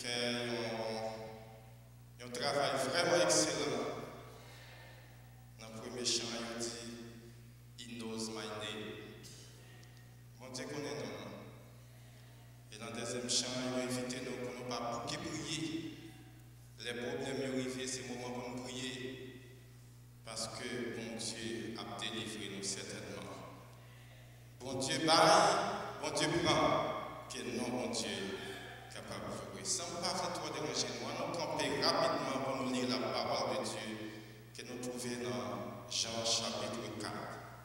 fait un travail vraiment excellent. Dans le premier chant, il dit He knows my name. Mon Dieu connaît nous. Et dans le deuxième chant, il a invité nous pour nous pas pour prier. Les problèmes arrivent, c'est le moment pour nous prier. Parce que bon Dieu a délivré nous certainement. Bon Dieu baille, bon Dieu prend, que non, bon Dieu capable de faire. Sans pas faire trop déranger nous, nous camper rapidement pour nous lire la parole de Dieu que nous trouvons dans Jean chapitre 4.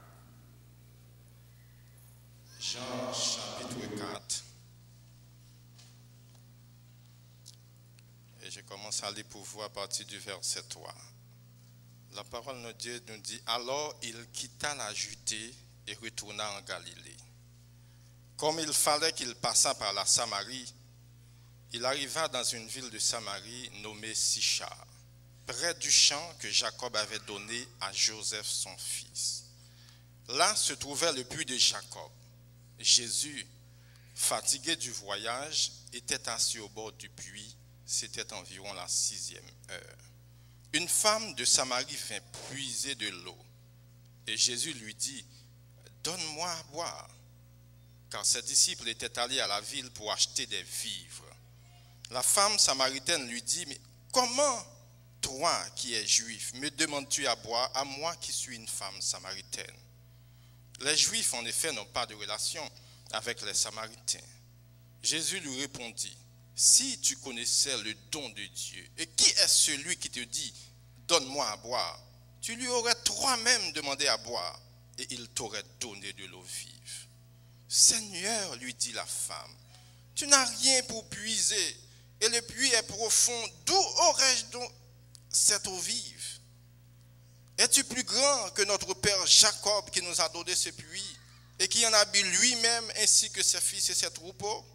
Jean chapitre 4. Et je commence à lire pour vous à partir du verset 3. La parole de Dieu nous dit, alors il quitta la Judée et retourna en Galilée. Comme il fallait qu'il passât par la Samarie, il arriva dans une ville de Samarie nommée Sichar, près du champ que Jacob avait donné à Joseph son fils. Là se trouvait le puits de Jacob. Jésus, fatigué du voyage, était assis au bord du puits. C'était environ la 6e heure. Une femme de Samarie vint puiser de l'eau. Et Jésus lui dit, « Donne-moi à boire. » Car ses disciples étaient allés à la ville pour acheter des vivres. La femme samaritaine lui dit, « Mais comment, toi qui es juif, me demandes-tu à boire, à moi qui suis une femme samaritaine ?» Les Juifs, en effet, n'ont pas de relation avec les Samaritains. Jésus lui répondit, « Si tu connaissais le don de Dieu, et qui est celui qui te dit, donne-moi à boire, tu lui aurais toi-même demandé à boire, et il t'aurait donné de l'eau vive. » « Seigneur, lui dit la femme, tu n'as rien pour puiser, et le puits est profond, d'où aurais-je donc cette eau vive? Es-tu plus grand que notre père Jacob qui nous a donné ce puits, et qui en a bu lui-même ainsi que ses fils et ses troupeaux?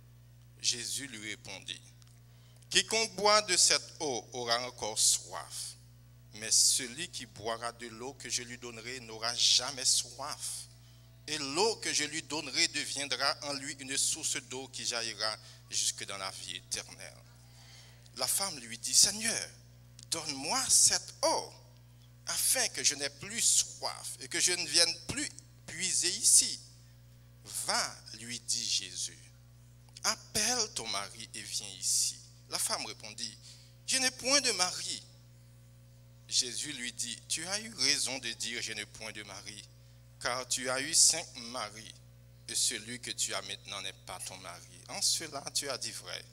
Jésus lui répondit, quiconque boit de cette eau aura encore soif, mais celui qui boira de l'eau que je lui donnerai n'aura jamais soif. Et l'eau que je lui donnerai deviendra en lui une source d'eau qui jaillira jusque dans la vie éternelle. La femme lui dit, Seigneur, donne-moi cette eau, afin que je n'ai plus soif et que je ne vienne plus puiser ici. Va, lui dit Jésus, appelle ton mari et viens ici. La femme répondit, je n'ai point de mari. Jésus lui dit, tu as eu raison de dire, je n'ai point de mari, car tu as eu 5 maris, et celui que tu as maintenant n'est pas ton mari. En cela, tu as dit vrai.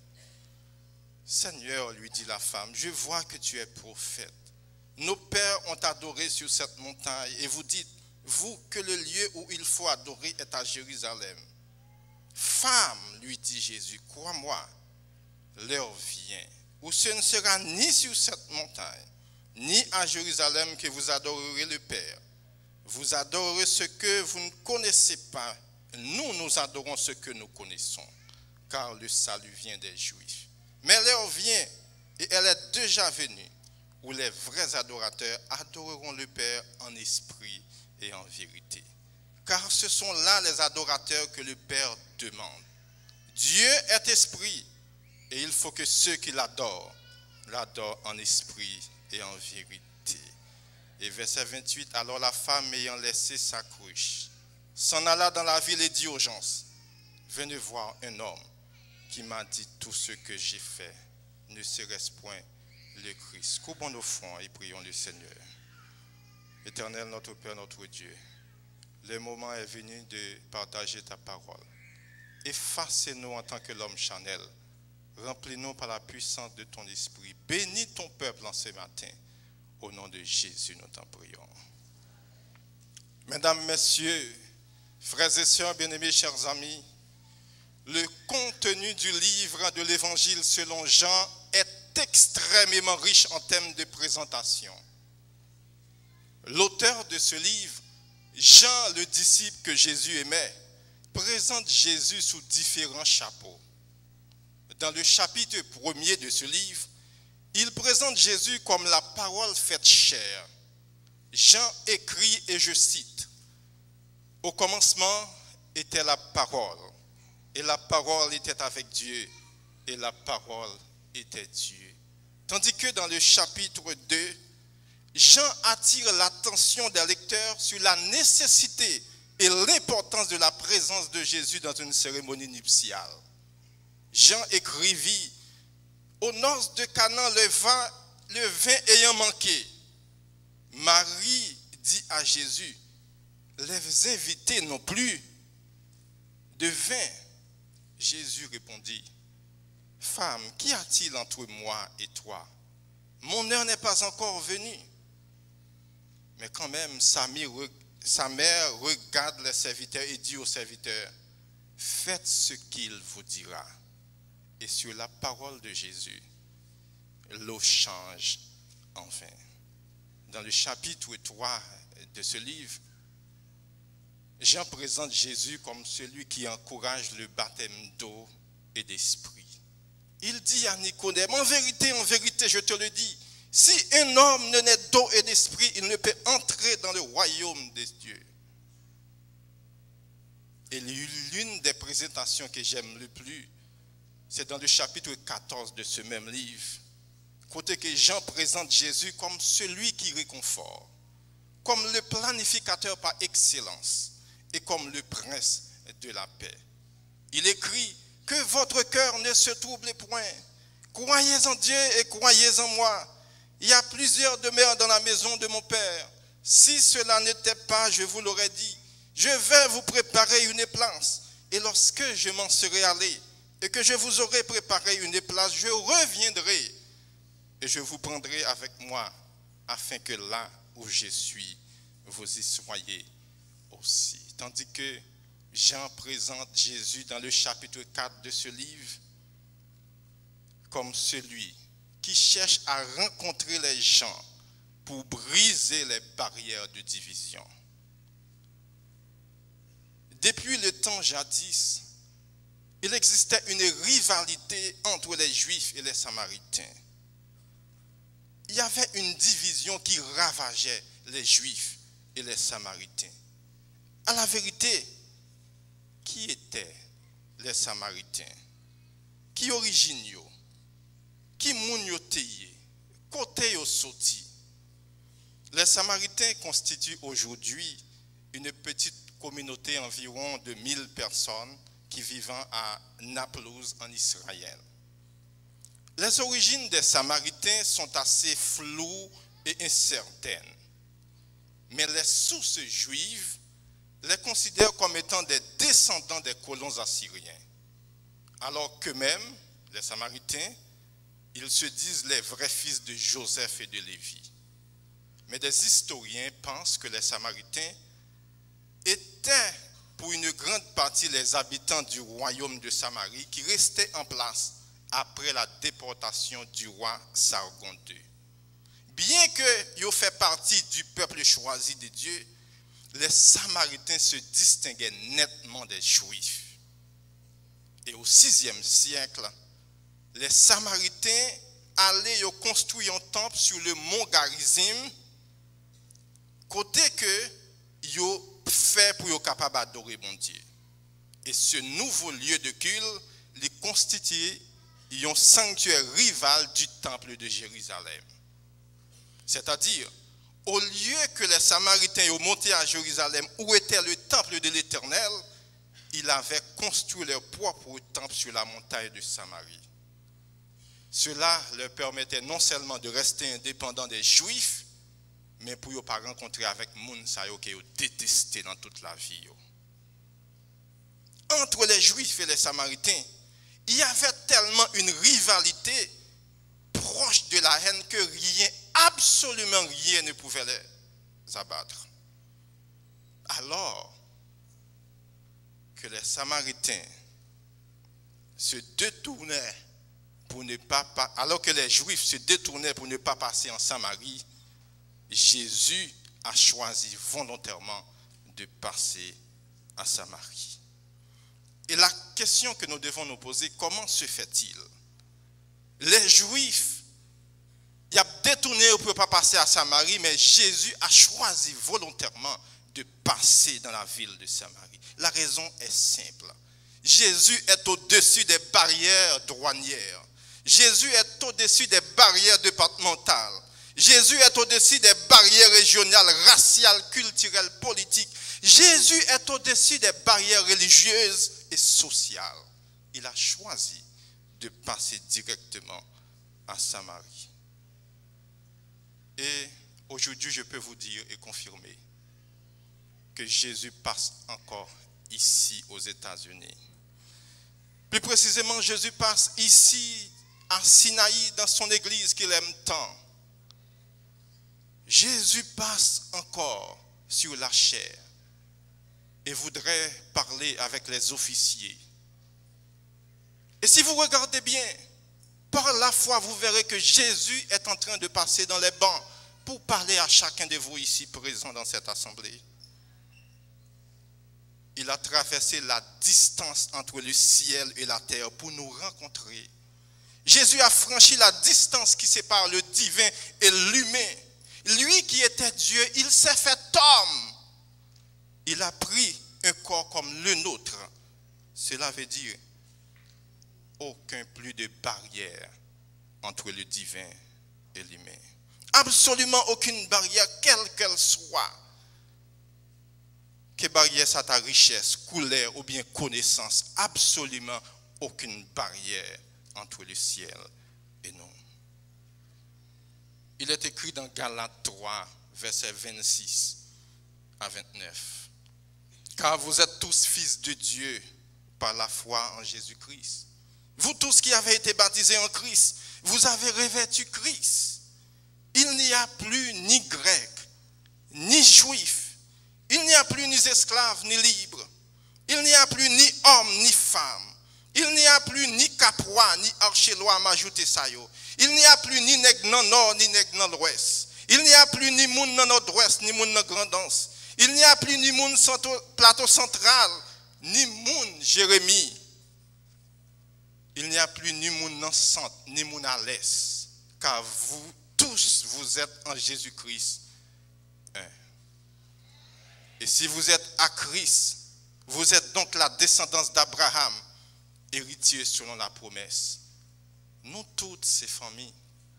Seigneur, lui dit la femme, je vois que tu es prophète. Nos pères ont adoré sur cette montagne, et vous dites, vous, que le lieu où il faut adorer est à Jérusalem. Femme, lui dit Jésus, crois-moi, l'heure vient, où ce ne sera ni sur cette montagne, ni à Jérusalem que vous adorerez le Père. Vous adorez ce que vous ne connaissez pas. Nous adorons ce que nous connaissons, car le salut vient des Juifs. Mais l'heure vient, et elle est déjà venue, où les vrais adorateurs adoreront le Père en esprit et en vérité. Car ce sont là les adorateurs que le Père demande. Dieu est esprit, et il faut que ceux qui l'adorent en esprit et en vérité. Et verset 28, alors la femme ayant laissé sa couche, s'en alla dans la ville et dit aux gens, venez voir un homme qui m'a dit tout ce que j'ai fait, ne serait-ce point le Christ. Coupons nos fronts et prions le Seigneur. Éternel, notre Père, notre Dieu, le moment est venu de partager ta parole. Efface-nous en tant que l'homme charnel. Remplis-nous par la puissance de ton esprit. Bénis ton peuple en ce matin. Au nom de Jésus, nous t'en prions. Mesdames, Messieurs, frères et sœurs, bien-aimés, chers amis, le contenu du livre de l'Évangile selon Jean est extrêmement riche en termes de présentation. L'auteur de ce livre, Jean, le disciple que Jésus aimait, présente Jésus sous différents chapeaux. Dans le chapitre 1er de ce livre, il présente Jésus comme la parole faite chair. Jean écrit, et je cite, « Au commencement était la parole, et la parole était avec Dieu, et la parole était Dieu. Tandis que dans le chapitre 2, Jean attire l'attention des lecteurs sur la nécessité et l'importance de la présence de Jésus dans une cérémonie nuptiale. Jean écrivit: aux noces de Canaan, le vin ayant manqué, Marie dit à Jésus: les invités n'ont plus de vin. Jésus répondit: femme, qu'y a-t-il entre moi et toi? Mon heure n'est pas encore venue. Mais quand même, sa mère regarde les serviteurs et dit aux serviteurs: faites ce qu'il vous dira. Et sur la parole de Jésus, l'eau change en vin. Dans le chapitre 3 de ce livre, Jean présente Jésus comme celui qui encourage le baptême d'eau et d'esprit. Il dit à Nicodème: en vérité, je te le dis, si un homme ne naît d'eau et d'esprit, il ne peut entrer dans le royaume des dieux. Et l'une des présentations que j'aime le plus, c'est dans le chapitre 14 de ce même livre, côté que Jean présente Jésus comme celui qui réconforte, comme le planificateur par excellence et comme le prince de la paix. Il écrit: que votre cœur ne se trouble point. Croyez en Dieu et croyez en moi. Il y a plusieurs demeures dans la maison de mon Père. Si cela n'était pas, je vous l'aurais dit. Je vais vous préparer une place. Et lorsque je m'en serai allé et que je vous aurai préparé une place, je reviendrai et je vous prendrai avec moi, afin que là où je suis, vous y soyez aussi. Tandis que Jean présente Jésus dans le chapitre 4 de ce livre comme celui qui cherche à rencontrer les gens pour briser les barrières de division. Depuis le temps jadis, il existait une rivalité entre les Juifs et les Samaritains. Il y avait une division qui ravageait les Juifs et les Samaritains. À la vérité, qui étaient les Samaritains? Qui originaux? Qui moun yo teye? Kote yo soti? Les Samaritains constituent aujourd'hui une petite communauté environ de 1000 personnes qui vivent à Naplouse en Israël. Les origines des Samaritains sont assez floues et incertaines. Mais les sources juives les considèrent comme étant des descendants des colons assyriens. Alors qu'eux-mêmes, les Samaritains, ils se disent les vrais fils de Joseph et de Lévi. Mais des historiens pensent que les Samaritains étaient pour une grande partie les habitants du royaume de Samarie qui restaient en place après la déportation du roi Sargon II. Bien qu'ils aient fait partie du peuple choisi de Dieu, les Samaritains se distinguaient nettement des Juifs. Et au VIe siècle, les Samaritains allaient construire un temple sur le mont Garizim, côté que ils fait pour être capable d'adorer mon Dieu. Et ce nouveau lieu de culte les constituait un sanctuaire rival du temple de Jérusalem. C'est-à-dire, au lieu que les Samaritains aient monté à Jérusalem, où était le temple de l'Éternel, ils avaient construit leur propre temple sur la montagne de Samarie. Cela leur permettait non seulement de rester indépendants des Juifs, mais pour ne pas rencontrer avec moun sa yo que yo détesté dans toute la vie. Entre les Juifs et les Samaritains, il y avait tellement une rivalité proche de la haine que rien, absolument rien ne pouvait les abattre. Alors que les Samaritains se détournaient pour ne pas, alors que les Juifs se détournaient pour ne pas passer en Samarie, Jésus a choisi volontairement de passer à Samarie. Et la question que nous devons nous poser, comment se fait-il? Les Juifs, ils ont détourné pour ne pas passer à Samarie, mais Jésus a choisi volontairement de passer dans la ville de Samarie. La raison est simple. Jésus est au-dessus des barrières douanières. Jésus est au-dessus des barrières départementales. Jésus est au-dessus des barrières régionales, raciales, culturelles, politiques. Jésus est au-dessus des barrières religieuses et sociales. Il a choisi de passer directement à Samarie. Et aujourd'hui, je peux vous dire et confirmer que Jésus passe encore ici aux États-Unis. Plus précisément, Jésus passe ici à Sinaï, dans son église qu'il aime tant. Jésus passe encore sur la chair et voudrait parler avec les officiers. Et si vous regardez bien, par la foi, vous verrez que Jésus est en train de passer dans les bancs pour parler à chacun de vous ici présents dans cette assemblée. Il a traversé la distance entre le ciel et la terre pour nous rencontrer. Jésus a franchi la distance qui sépare le divin et l'humain. Lui qui était Dieu, il s'est fait homme. Il a pris un corps comme le nôtre. Cela veut dire aucun plus de barrière entre le divin et l'humain. Absolument aucune barrière, quelle qu'elle soit. Que barrière ça ta richesse, couleur ou bien connaissance. Absolument aucune barrière entre le ciel et nous. Il est écrit dans Galates 3, versets 26 à 29. Car vous êtes tous fils de Dieu par la foi en Jésus-Christ. Vous tous qui avez été baptisés en Christ, vous avez revêtu Christ. Il n'y a plus ni grec, ni juif. Il n'y a plus ni esclave, ni libre. Il n'y a plus ni homme, ni femme. Il n'y a plus ni capois, ni archélois, m'ajouter ça yo. Il n'y a plus ni nèg dans nord, ni nèg dans l'ouest. Il n'y a plus ni moun dans nord-ouest, ni moun dans grandance. Il n'y a plus ni moun plateau central, ni moun Jérémie. Il n'y a plus ni moun dans centre, ni moun à l'est. Car vous tous, vous êtes en Jésus-Christ. Et si vous êtes à Christ, vous êtes donc la descendance d'Abraham, héritier selon la promesse. Nous toutes ces familles.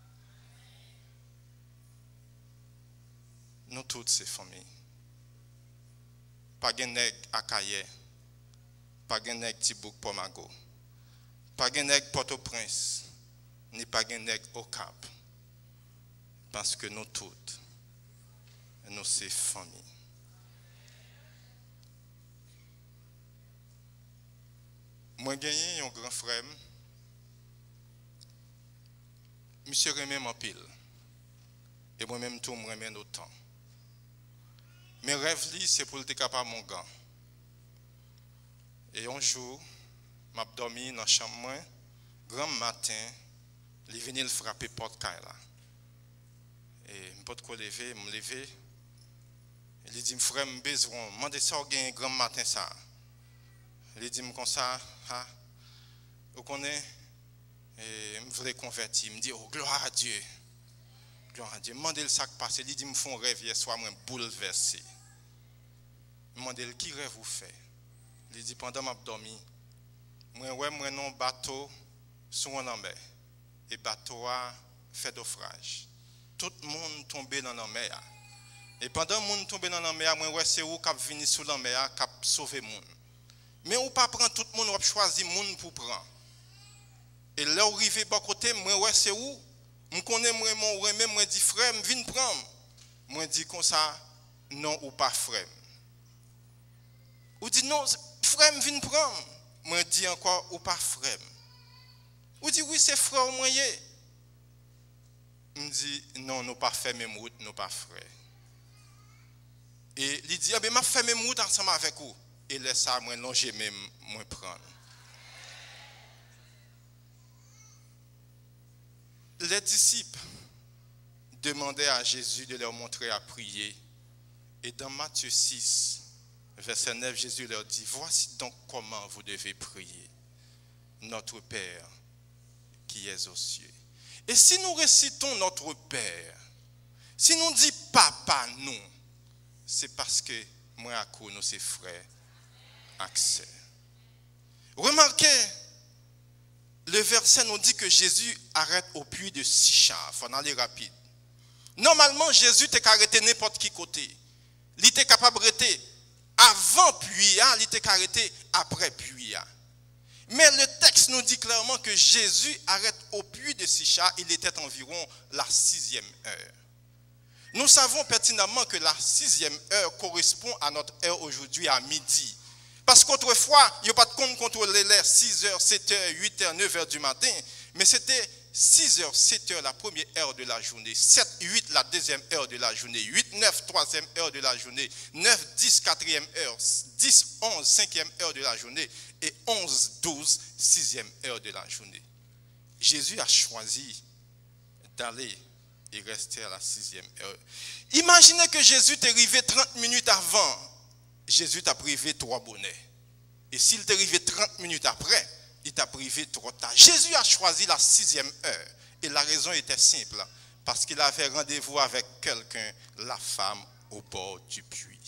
Nous toutes ces familles. Pas de nèg à Kaye, pas de nèg Tibouk Pomago, pas de nèg Port-au-Prince, ni pas de nèg au Cap. Parce que nous toutes, nous ces familles. Moi, j'ai gagné un grand frère. Monsieur remet mon pile. Et moi-même, tout me remet autant. Mes rêves, c'est pour le capable mon gant. Et un jour, je dormi dans la chambre, grand matin, il est venu frapper porte là. Et je ne peux pas lever, me lever. Il dit, frère, je besoin. Je demande ça un grand matin ça. Il dit comme ça, vous connaissez, je voulais convertir. Il me dit, oh, gloire à Dieu. Gloire à Dieu. Je demande le sac passé. Il dit, me font rêve hier soir, je bouleversé. Je demande qui rêve vous fait. Il dit, pendant que je dormi, moi, un bateau sur un mer. Et le bateau a fait naufrage. Tout le monde tombé dans la mer. Et pendant que le monde tombé dans la mer, moi, c'est où qui a venu sous la mer, qui a sauvé le monde. Mais on ne peut pas prendre tout le monde, on va choisir le monde pour prendre. Et là, on arrive à côté, moi, c'est où? Je connais moi, dis frère, viens prendre. Moi, dis comme ça, non ou pas frère. Ou dit non, frère, viens prendre. Moi, dis encore ou pas frère. Ou dit oui, c'est frère au moyen. Je dis non, nous pas fait même route, nous pas frère. Et il dit, ah ben, m'a fait même route ensemble avec vous. Et laisse ça, moi, non, j'ai même, moi, prendre. Les disciples demandaient à Jésus de leur montrer à prier. Et dans Matthieu 6, verset 9, Jésus leur dit, voici donc comment vous devez prier. Notre Père qui es aux cieux. Et si nous récitons notre Père, si nous disons Papa, nous, c'est parce que moi, à quoi nous, c'est frères, accès. Remarquez, le verset nous dit que Jésus arrête au puits de Sichar. Il faut aller rapide. Normalement, Jésus était arrêté n'importe qui côté. Il était capable d'arrêter avant puits, il était arrêté après puits. Mais le texte nous dit clairement que Jésus arrête au puits de Sichar. Il était environ la 6e heure. Nous savons pertinemment que la 6e heure correspond à notre heure aujourd'hui à midi. Parce qu'autrefois, il n'y a pas de compte contrôler l'heure 6h, 7h, 8h, 9h du matin. Mais c'était 6h, 7h la première heure de la journée, 7, 8 la deuxième heure de la journée, 8, 9 troisième heure de la journée, 9, 10 quatrième heure, 10, 11 cinquième heure de la journée et 11, 12 sixième heure de la journée. Jésus a choisi d'aller et rester à la 6e heure. Imaginez que Jésus t'est arrivé 30 minutes avant. Jésus t'a privé 3 bonnets. Et s'il t'est arrivé 30 minutes après, il t'a privé trop tard. Jésus a choisi la 6e heure. Et la raison était simple. Parce qu'il avait rendez-vous avec quelqu'un, la femme, au bord du puits.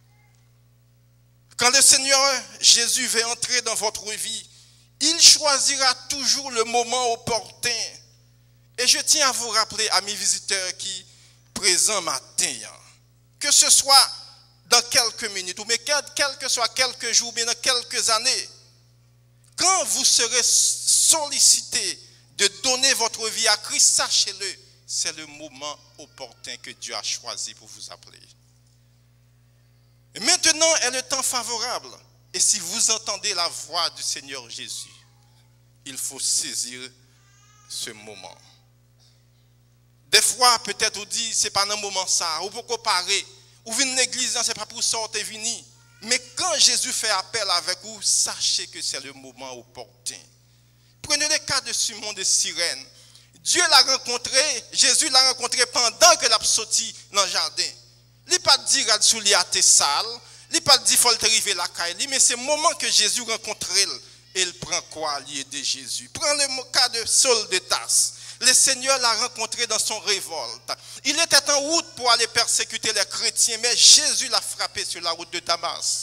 Quand le Seigneur Jésus veut entrer dans votre vie, il choisira toujours le moment opportun. Et je tiens à vous rappeler, amis visiteurs qui présents matin, que ce soit dans quelques minutes, ou mais quel que soit quelques jours, bien dans quelques années, quand vous serez sollicité de donner votre vie à Christ, sachez-le, c'est le moment opportun que Dieu a choisi pour vous appeler. Et maintenant est le temps favorable. Et si vous entendez la voix du Seigneur Jésus, il faut saisir ce moment. Des fois, peut-être, on dit, ce n'est pas un moment ça, ou pour comparer. Ou venir à l'église, ce n'est pas pour sortir venir. Mais quand Jésus fait appel avec vous, sachez que c'est le moment opportun. Prenez le cas de Simon de Cyrène. Dieu l'a rencontré, Jésus l'a rencontré pendant que l'a sorti dans le jardin. Il n'a pas dit, regarde sous lui à tes salles. Il n'a pas dit, il faut arriver la caille. Mais c'est le moment que Jésus rencontre elle. Il prend quoi lié de Jésus? Prends le cas de Saul de Tarse. Le Seigneur l'a rencontré dans son révolte. Il était en route pour aller persécuter les chrétiens, mais Jésus l'a frappé sur la route de Damas.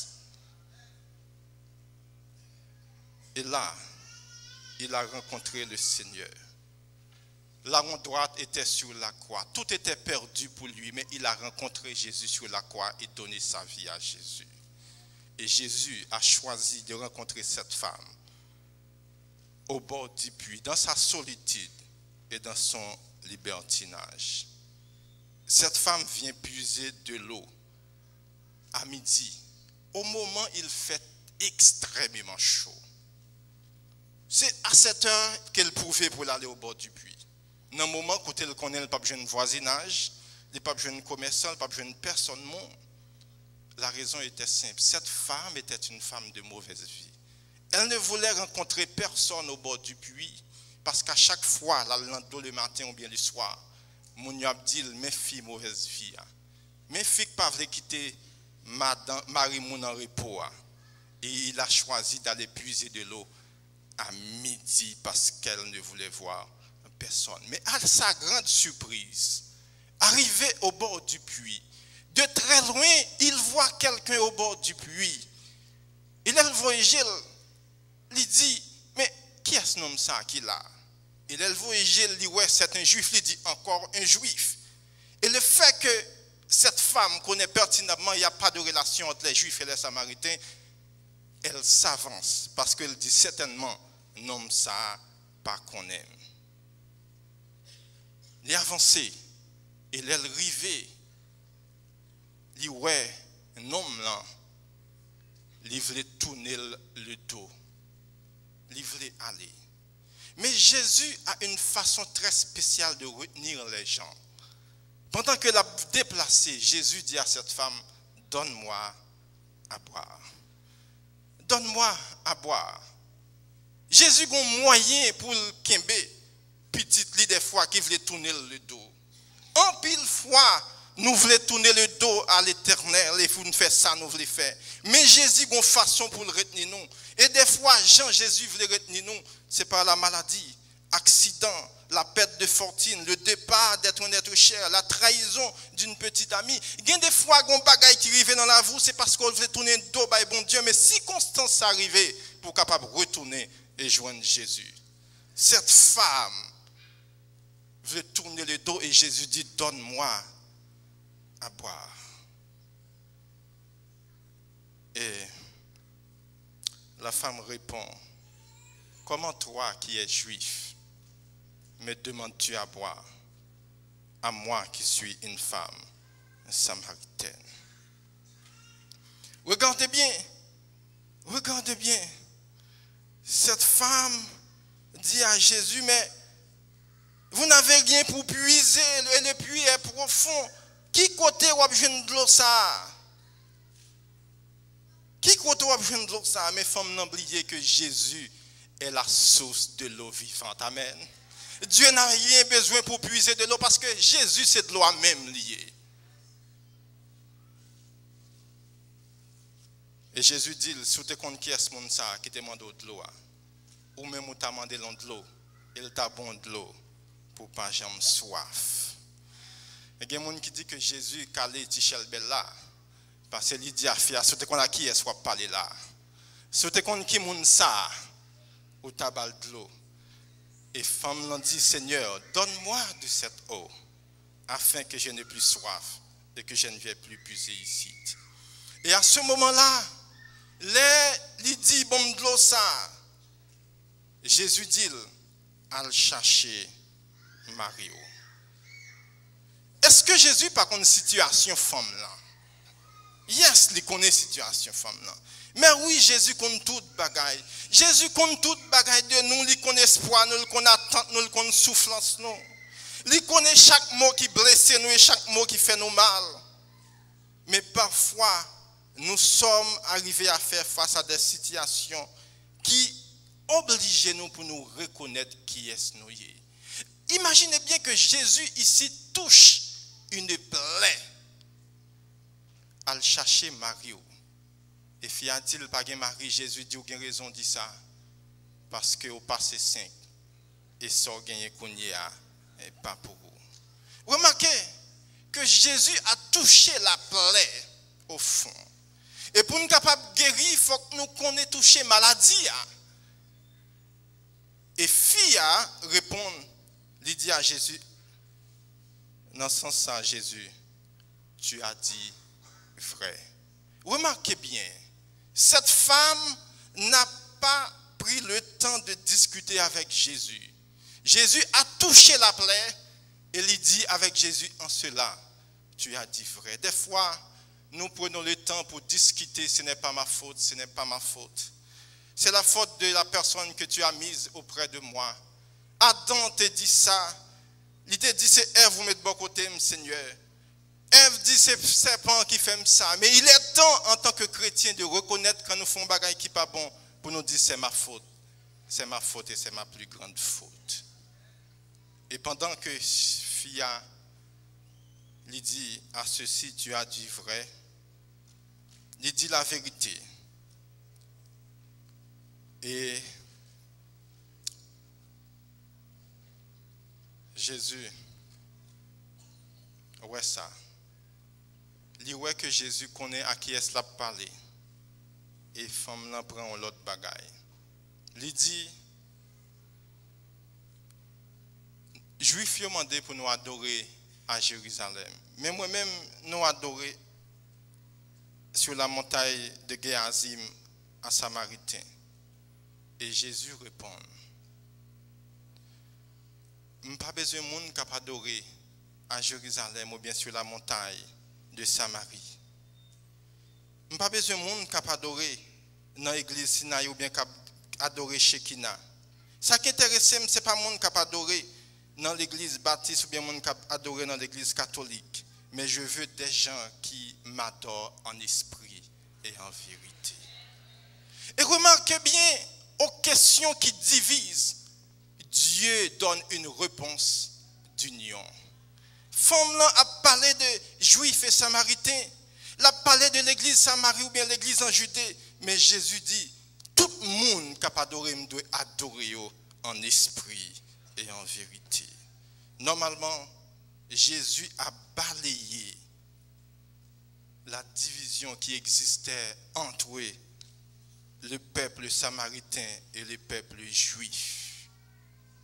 Et là, il a rencontré le Seigneur. La main droite était sur la croix. Tout était perdu pour lui, mais il a rencontré Jésus sur la croix et donné sa vie à Jésus. Et Jésus a choisi de rencontrer cette femme au bord du puits, dans sa solitude et dans son libertinage. Cette femme vient puiser de l'eau à midi. Au moment où il fait extrêmement chaud. C'est à cette heure qu'elle pouvait pour aller au bord du puits. Dans le moment où elle connaît le pas besoin de voisinage, le pas besoin de commerçant, le pas besoin de personne. La raison était simple. Cette femme était une femme de mauvaise vie. Elle ne voulait rencontrer personne au bord du puits parce qu'à chaque fois, le matin ou bien le soir, mon a dit, mes filles mauvaise vie. Mes filles ne pas quitter Marie mon en repos. Et il a choisi d'aller puiser de l'eau à midi parce qu'elle ne voulait voir personne. Mais à sa grande surprise, arrivé au bord du puits, de très loin, il voit quelqu'un au bord du puits. Il voit Gilles. Il dit, mais qui est ce nom ça qui là? Il voit Gilles, il dit, ouais, c'est un juif. Il dit, encore un juif. Et le fait que cette femme connaît pertinemment, il n'y a pas de relation entre les juifs et les samaritains, elle s'avance parce qu'elle dit certainement, nom ça, pas qu'on aime. Il est avancé, il est arrivé. Il dit, ouais, un homme là, il voulait tourner le dos. Il voulait aller. Mais Jésus a une façon très spéciale de retenir les gens. Pendant que l'a déplacé, Jésus dit à cette femme, donne-moi à boire. Donne-moi à boire. Jésus a un moyen pour le kembe, petite lit des fois qui voulait tourner le dos. En pile fois, nous voulons tourner le dos à l'Éternel et vous nous faites ça, nous voulons faire. Mais Jésus a une façon pour le retenir nous. Et des fois, Jésus voulait retenir nous, c'est par la maladie, accident, la perte de fortune, le départ d'être un être cher, la trahison d'une petite amie. Il y a des fois, il y a des bagailles qui arrivent dans la vie, c'est parce qu'on voulait tourner le dos à bon Dieu, mais si circonstance arrivait pour capable retourner et joindre Jésus. Cette femme veut tourner le dos et Jésus dit, donne-moi à boire. Et la femme répond, comment toi qui es juif me demandes-tu à boire, à moi qui suis une femme samaritaine? Regardez bien. Cette femme dit à Jésus, mais vous n'avez rien pour puiser, et le puits est profond. Qui côté ou a besoin de l'eau ça? Qui côté ou a besoin de l'eau ça? Mes femmes n'ont oublié que Jésus est la source de l'eau vivante. Amen. Dieu n'a rien besoin pour puiser de l'eau parce que Jésus c'est de l'eau à même liée. Et Jésus dit, si tu comptes qui est ce monde qui te demande de l'eau, ou même où tu as demandé de l'eau, il t'a bon de l'eau pour pas jamais soif. Et il y a des gens qui disent que Jésus calé Tichel Bella, parce qu'il dit à Fia, si tu comptes qui est soit parler là. Si tu comptes qui monde ça, ou tu as de l'eau. Et femme l'ont dit, Seigneur, donne-moi de cette eau, afin que je n'ai plus soif et que je ne vienne plus puiser ici. Et à ce moment-là, il dit, bon de l'eau ça. Jésus dit, al chercher Mario. Est-ce que Jésus pas connaît situation femme là? Yes, il connaît situation femme là. Mais oui, Jésus connaît toute bagaille. Jésus connaît toute bagaille de nous, il connaît espoir, nous, il connaît attente, nous, il connaît souffrance nous. Il connaît chaque mot qui blesse nous et chaque mot qui fait nous mal. Mais parfois, nous sommes arrivés à faire face à des situations qui obligent nous pour nous reconnaître qui est nous. Imaginez bien que Jésus ici touche une plaie à chercher Mario. Et fiat-il pas Marie, Jésus dit, ou bien raison dit ça, parce que au passé 5 et sort gagné kounia et pas pour vous. Remarquez que Jésus a touché la plaie au fond. Et pour nous capables de guérir, il faut que nous connaissions toucher maladie. Et Fia répond, il dit à Jésus, dans ce sens, Jésus, tu as dit vrai. Remarquez bien, cette femme n'a pas pris le temps de discuter avec Jésus. Jésus a touché la plaie et il dit avec Jésus, en cela, tu as dit vrai. Des fois, nous prenons le temps pour discuter, ce n'est pas ma faute, ce n'est pas ma faute. C'est la faute de la personne que tu as mise auprès de moi. Adam te dit ça. Il te dit, c'est Ève, vous mettez de bon côté, Seigneur. Ève dit, c'est serpent qui fait ça. Mais il est temps, en tant que chrétien, de reconnaître quand nous faisons des choses qui ne sont pas bon, pour nous dire, c'est ma faute. C'est ma faute et c'est ma plus grande faute. Et pendant que Fia lui dit, à ceci, tu as dit vrai, il dit la vérité. Et Jésus, ouais ça. Il ouais que Jésus connaît à qui est-ce l'a parlé. Et femme là prend l'autre bagaille. Il dit, Juifs ont demandé pour nous adorer à Jérusalem. Mais moi-même, nous adorer sur la montagne de Géazim à Samaritain. Et Jésus répond, je n'ai pas besoin de monde qui adorer à Jérusalem ou bien sur la montagne de Samarie. Je n'ai pas besoin de monde qui adorer dans l'église Sinaï ou bien qui adorer Shekina. Ce qui intéresse, ce n'est pas le monde qui adorer dans l'église baptiste ou bien le monde qui adorer dans l'église catholique. Mais je veux des gens qui m'adorent en esprit et en vérité. Et remarquez bien, aux questions qui divisent, Dieu donne une réponse d'union. Femme là a parlé de juifs et samaritains, elle a parlé de l'église Samarie ou bien l'église en Judée, mais Jésus dit, tout le monde qui a adoré doit adorer en esprit et en vérité. Normalement, Jésus a balayé la division qui existait entre le peuple samaritain et le peuple juif.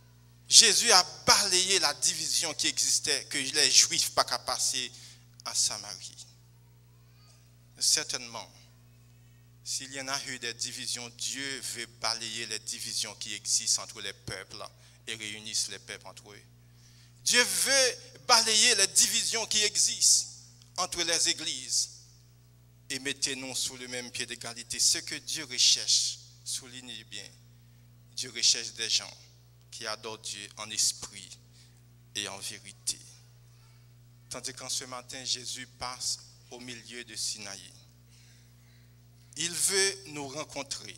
Jésus a balayé la division qui existait, que les Juifs n'ont pas passer à Samarie. Certainement, s'il y en a eu des divisions, Dieu veut balayer les divisions qui existent entre les peuples et réunissent les peuples entre eux. Dieu veut balayer les divisions qui existent entre les églises et mettez-nous sous le même pied d'égalité. Ce que Dieu recherche, soulignez bien, Dieu recherche des gens qui adorent Dieu en esprit et en vérité. Tandis qu'en ce matin, Jésus passe au milieu de Sinaï. Il veut nous rencontrer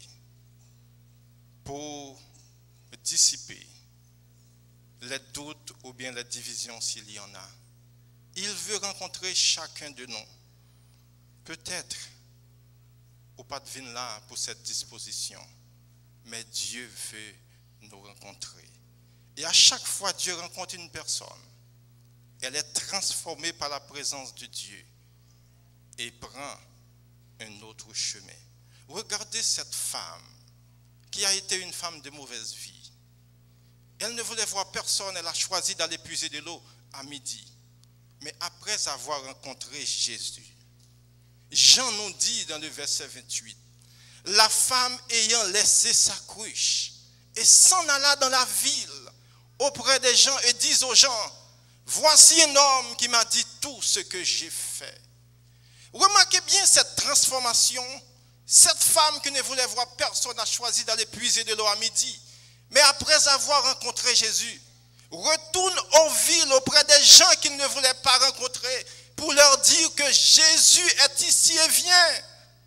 pour dissiper les doutes ou bien les divisions s'il y en a. Il veut rencontrer chacun de nous. Peut-être, ou pas de venir là pour cette disposition, mais Dieu veut nous rencontrer. Et à chaque fois Dieu rencontre une personne, elle est transformée par la présence de Dieu et prend un autre chemin. Regardez cette femme qui a été une femme de mauvaise vie. Elle ne voulait voir personne, elle a choisi d'aller puiser de l'eau à midi. Mais après avoir rencontré Jésus, Jean nous dit dans le verset 28, la femme ayant laissé sa cruche et s'en alla dans la ville auprès des gens et dit aux gens, voici un homme qui m'a dit tout ce que j'ai fait. Remarquez bien cette transformation. Cette femme qui ne voulait voir personne a choisi d'aller puiser de l'eau à midi. Mais après avoir rencontré Jésus, retourne aux villes auprès des gens qu'il ne voulait pas rencontrer pour leur dire que Jésus est ici et vient.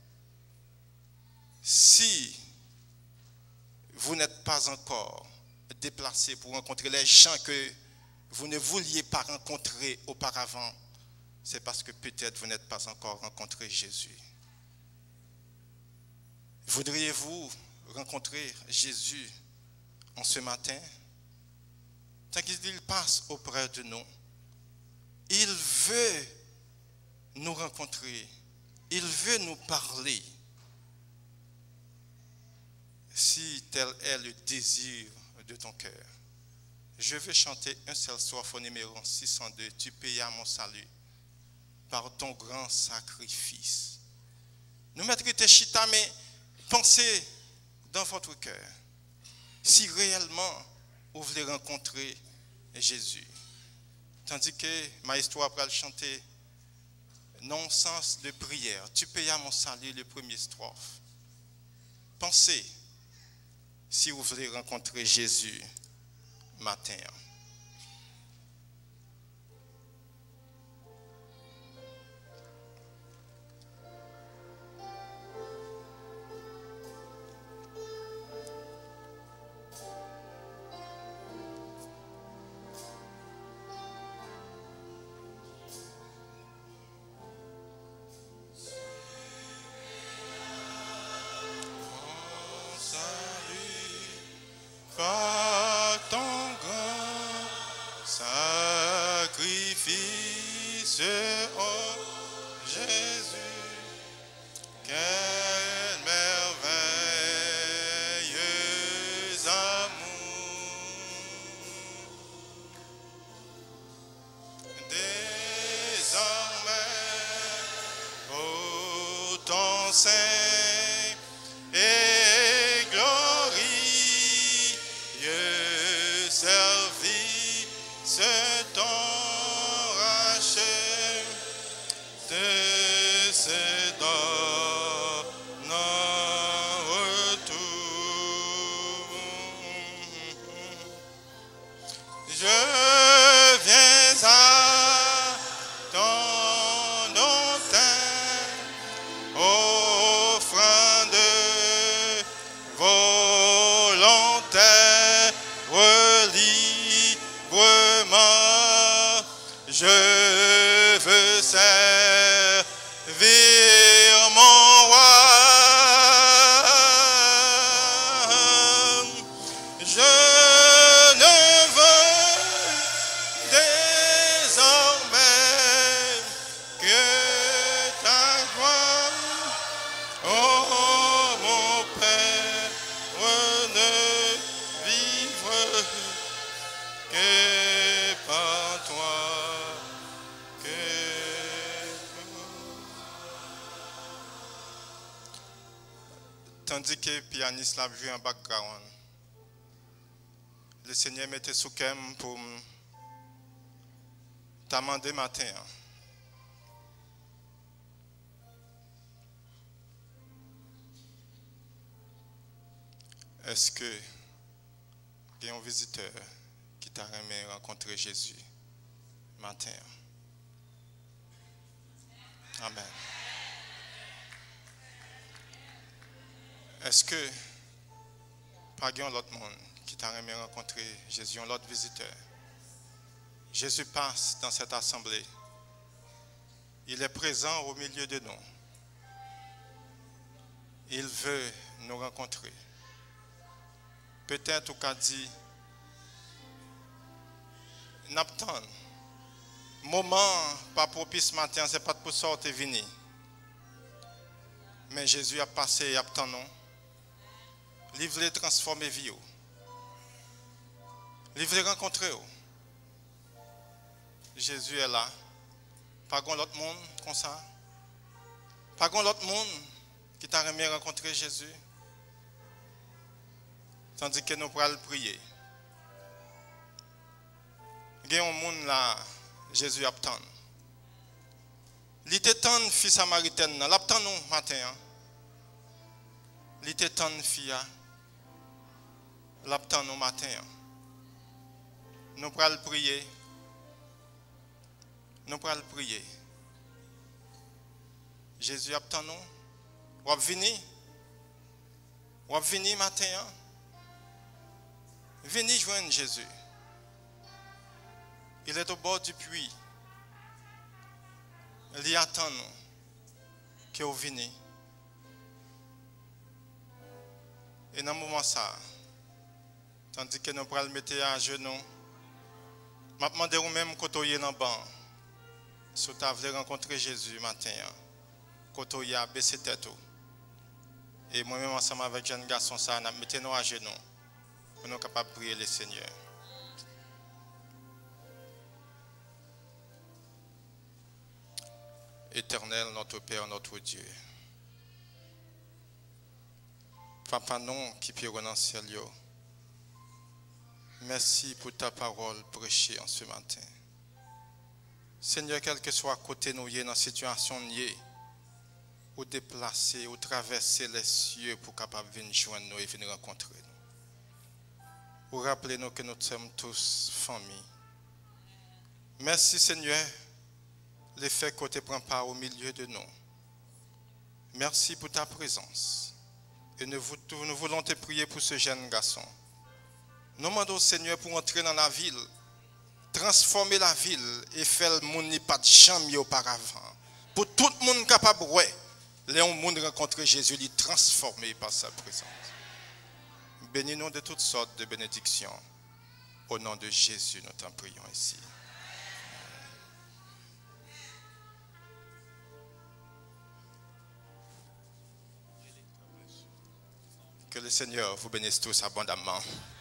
Si vous n'êtes pas encore déplacé pour rencontrer les gens que vous ne vouliez pas rencontrer auparavant, c'est parce que peut-être vous n'êtes pas encore rencontré Jésus. Voudriez-vous rencontrer Jésus en ce matin? Tant qu'il passe auprès de nous, il veut nous rencontrer, il veut nous parler. Si tel est le désir de ton cœur, je veux chanter un seul strophe au numéro 602. Tu payas mon salut par ton grand sacrifice. Nous mettrons tes chita, mais pensez dans votre cœur si réellement vous voulez rencontrer Jésus. Tandis que Maestro après le chanter non-sens de prière, tu payas mon salut, le premier strophe. Pensez si vous voulez rencontrer Jésus matin. Par ton grand sacrifice, oh Jésus, quel merveilleux amour. Désormais, ô ton sein et glorieux service ton rachet, répands-toi. Tandis que le pianiste l'a vu en background, le Seigneur mettait sous cœur pour t'amender matin. Est-ce que il y a un visiteur qui t'a aimé rencontrer Jésus matin? Amen. Est-ce que pas un autre monde qui t'a aimé rencontrer Jésus, un autre visiteur? Jésus passe dans cette assemblée. Il est présent au milieu de nous. Il veut nous rencontrer. Peut-être qu'on dit, n'attend. Moment pas propice matin, c'est pas pour sortir venir. Mais Jésus a passé et attend nous. Il veut transformer vie. Il veut rencontrer. Jésus est là. Pas l'autre monde comme ça. Pas l'autre monde qui t'a aimé rencontrer Jésus. Tandis que nous pourrons prier. Il y a un monde là, Jésus attend. Il t'attend, fille samaritaine, il attend nous matin. Il t'attend, fille, il attend nous matin. Nous pourrons prier. Nous pourrons prier. Jésus attend nous. Vous venez matin. Venez joindre Jésus. Il est au bord du puits. Il attend nous que vous venez. Et dans ce moment ça, tandis que nous pourrons le mettre à genoux, je vais demander vous même côtoyer dans le banc. Si vous voulez rencontrer Jésus matin, côtoyer à baisser tête. Et moi-même ensemble avec jeune garçon, ça, nous mettons à genoux pour nous capables de prier le Seigneur. Éternel, notre Père, notre Dieu. Papa, non, qui peut dans le ciel. Merci pour ta parole prêchée en ce matin. Seigneur, quel que soit à côté nous, dans la situation ou déplacer, ou traverser les cieux pour capable venir joindre nous et venir rencontrer nous. Pour rappeler nous que nous sommes tous famille. Merci Seigneur, le fait que tu prends part au milieu de nous. Merci pour ta présence. Et nous voulons te prier pour ce jeune garçon. Nous demandons Seigneur pour entrer dans la ville, transformer la ville et faire le monde n'y pas de jamais auparavant. Pour tout le monde capable, ouais, les monde rencontrer Jésus, il est transformé par sa présence. Bénis-nous de toutes sortes de bénédictions. Au nom de Jésus, nous t'en prions ici. Que le Seigneur vous bénisse tous abondamment.